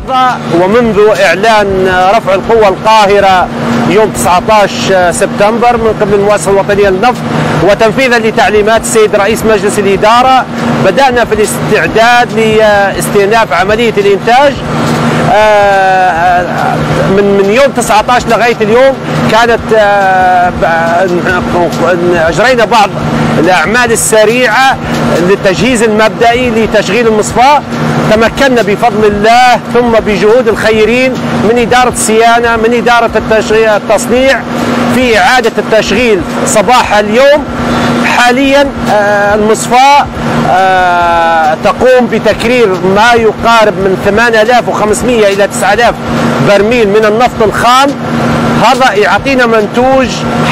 اللحظة ومنذ إعلان رفع القوة القاهرة يوم 19 سبتمبر من قبل المؤسسة الوطنية للنفط وتنفيذا لتعليمات السيد رئيس مجلس الإدارة، بدأنا في الاستعداد لاستئناف عملية الإنتاج. من يوم 19 لغاية اليوم كانت أجرينا بعض الأعمال السريعة للتجهيز المبدئي لتشغيل المصفاة. تمكنا بفضل الله ثم بجهود الخيرين من إدارة الصيانة من إدارة التصنيع في إعادة التشغيل صباح اليوم. حاليا المصفاة تقوم بتكرير ما يقارب من 8500 إلى 9000 برميل من النفط الخام. هذا يعطينا منتوج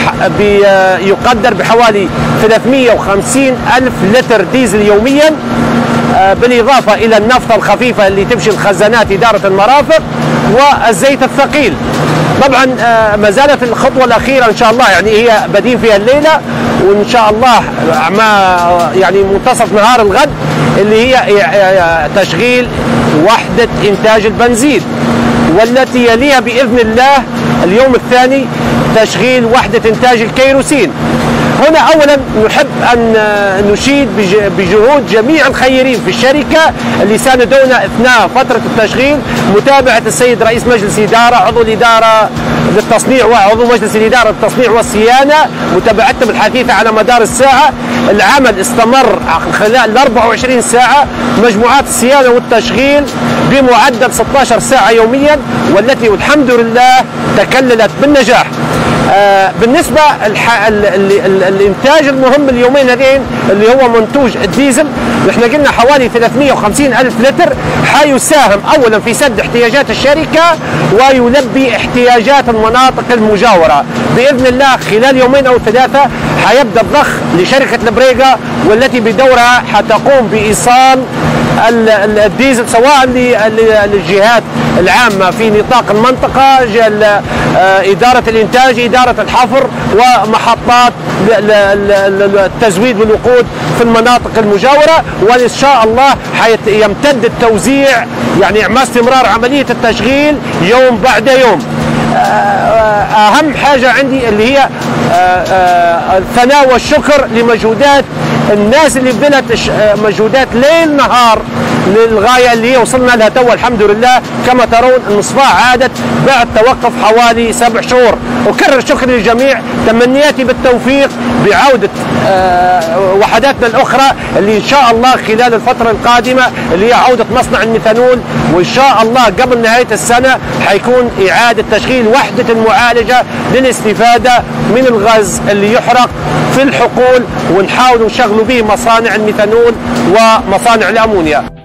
يقدر بحوالي 350 ألف لتر ديزل يوميا، بالإضافة إلى النفط الخفيفة اللي تمشي الخزانات إدارة المرافق والزيت الثقيل. طبعا ما زالت الخطوة الأخيرة إن شاء الله، يعني هي بدين فيها الليلة وإن شاء الله يعني منتصف نهار الغد، اللي هي تشغيل وحدة إنتاج البنزين، والتي يليها بإذن الله اليوم الثاني تشغيل وحدة إنتاج الكيروسين. هنا أولا نحب أن نشيد بجهود جميع الخيرين في الشركة اللي ساندونا أثناء فترة التشغيل، متابعة السيد رئيس مجلس الإدارة عضو الإدارة للتصنيع وعضو مجلس الإدارة للتصنيع والصيانة، متابعتهم الحثيثة على مدار الساعة. العمل استمر خلال 24 ساعة، مجموعات الصيانة والتشغيل بمعدل 16 ساعة يوميا، والتي والحمد لله تكللت بالنجاح. بالنسبة الانتاج المهم اليومين هذين اللي هو منتوج الديزل، نحن قلنا حوالي 350 ألف لتر، حيساهم أولا في سد احتياجات الشركة ويلبي احتياجات المناطق المجاورة. بإذن الله خلال يومين أو ثلاثة حيبدأ الضخ لشركة البريقة، والتي بدورها حتقوم بإيصال الديزل سواء للجهات العامة في نطاق المنطقة، إدارة الإنتاج، إدارة الحفر، ومحطات التزويد والوقود في المناطق المجاورة. وإن شاء الله يمتد التوزيع يعني مع استمرار عملية التشغيل يوم بعد يوم. أهم حاجة عندي اللي هي الثناء والشكر لمجهودات الناس اللي بذلت مجهودات ليل نهار للغاية اللي هي وصلنا لها تو الحمد لله. كما ترون المصفاة عادت بعد توقف حوالي 7 شهور. أكرر شكري للجميع، تمنياتي بالتوفيق بعودة وحداتنا الأخرى اللي إن شاء الله خلال الفترة القادمة اللي هي عودة مصنع الميثانول، وإن شاء الله قبل نهاية السنة حيكون إعادة تشغيل وحدة المعالجة للاستفادة من الغاز اللي يحرق في الحقول، ونحاول نشغل به مصانع الميثانول ومصانع الأمونيا.